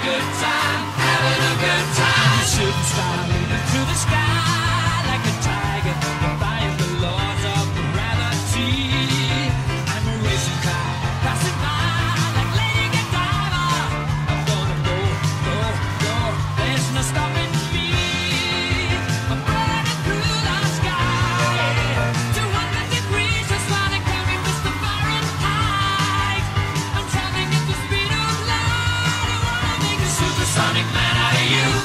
good time, having a good time. Shooting star leaping through the sky like a tiger, defying the laws of gravity. I'm a racing car passing by like Lady Godiva. I'm gonna go, go, go. There's no stopping me. I'm burning through the sky. 200 degrees, just wanna carry Mr. Fahrenheit. I'm traveling at the speed of light. I wanna make a supersonic man out of you.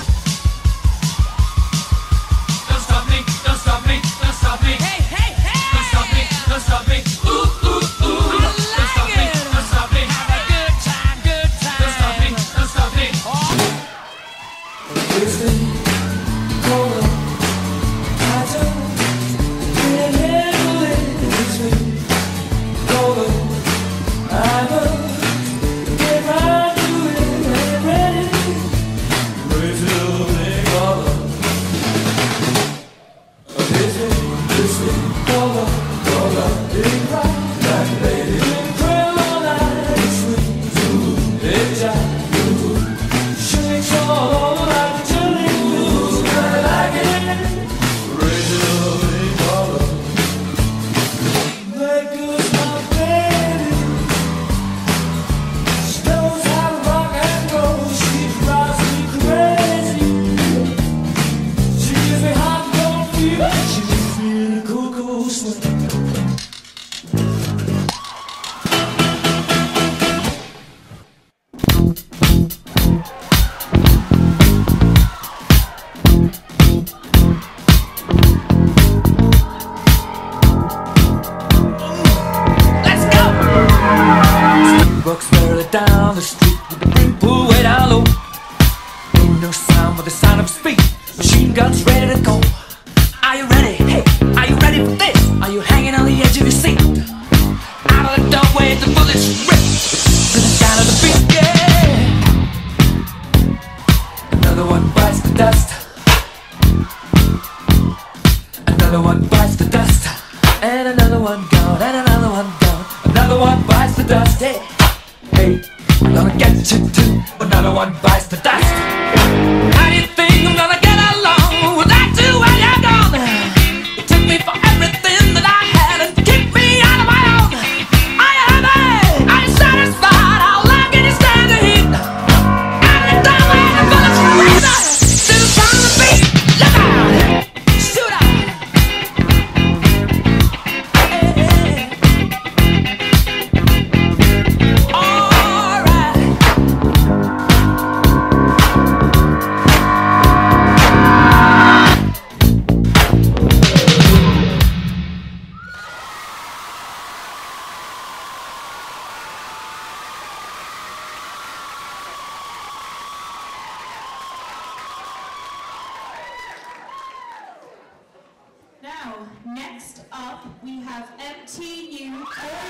Don't stop me, don't stop me, don't stop me. Hey, hey, hey! Don't stop me, don't stop me. Ooh, ooh, ooh. Don't stop me, don't stop me. Have a good time, good time. Don't stop me, don't stop me. Walks barely down the street with the brim pulled way down low. No sound but the sound of speed. Machine guns ready to go. Are you ready? Hey, are you ready for this? Are you hanging on the edge of your seat? Out of the doorway the bullets rip to the sound of the beat. Yeah. Another one bites the dust. Another one bites the dust. And another one gone. And another one gone. Another one bites the dust. Hey. Hey, I'm gonna get you too. Another one bites the dust. How do you think I'm gonna get along without you when you're gone? You took me for everything that I had and kicked me out of my own. Are you happy? Are you satisfied? How long can you stand the heat? Out of the doorway, the bullets race to the sound of the beat. Look out! Shoot out! Hey, hey. Now, next up, we have MTU Choreographed.